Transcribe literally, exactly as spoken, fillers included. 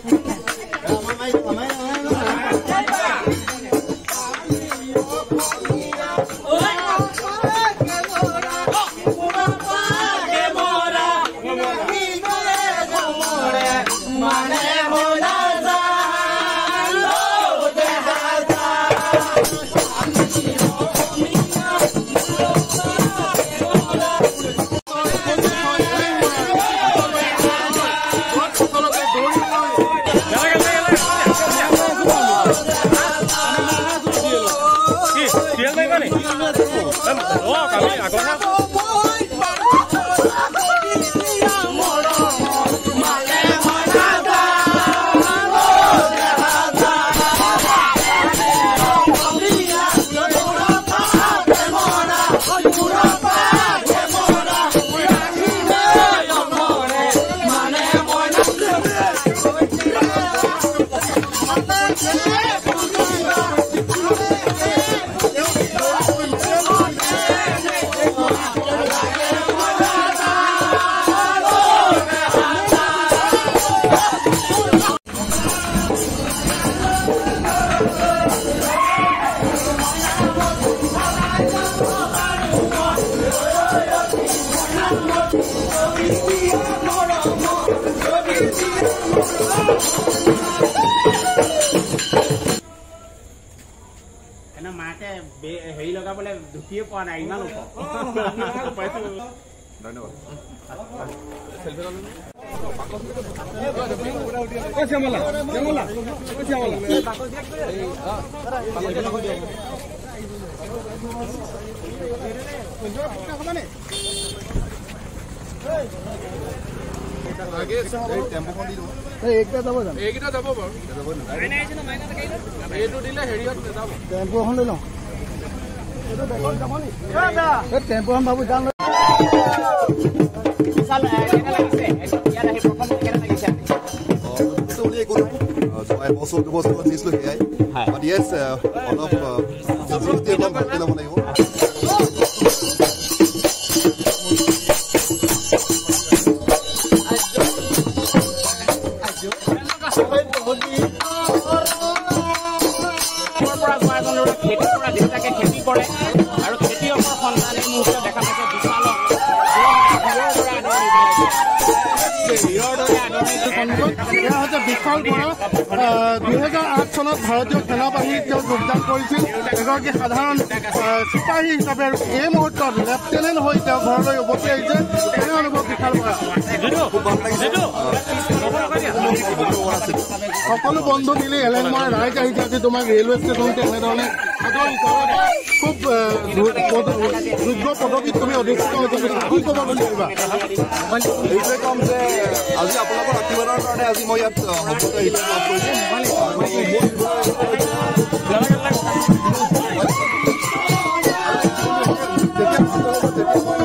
হেৰি লগাবলে ঢুকিয়ে পোৱা নাই ইমান টেম্পু এখন বাবু যাম also it was not this look here but yes uh, all of uh, the long kilo mana yo খেতি কৰা দেউতাকে খেতি কৰে আৰু খেতিয়কৰ সন্তানে মুহূৰ্ত দেখা পাইছে বিশাল বিশাল বৰা দুহেজাৰ আঠ চনত ভাৰতীয় সেনাবাহিনীত তেওঁ যোগদান কৰিছিল এগৰাকী সাধাৰণ চিপাহী হিচাপে এই মুহূৰ্তত লেফটেনেণ্ট হৈ তেওঁ ঘৰলৈ উভতি আহিছে তেনে অনুভৱ বিশাল বৰা সকলো বন্ধু মিলি এলেন মই ৰাইজ আহিছে আজি তোমাক ৰেলৱে ষ্টেচনতে এনেধৰণে খুব যোগ্য পদবীত তুমি অধিষ্ঠিত হৈছে কি ক'ব বুলি ভাবিবা এইটোৱে কম যে আজি আপোনালোকৰ আশীৰ্বাদৰ কাৰণে আজি মই ইয়াত সফলতা লাভ কৰিছোঁ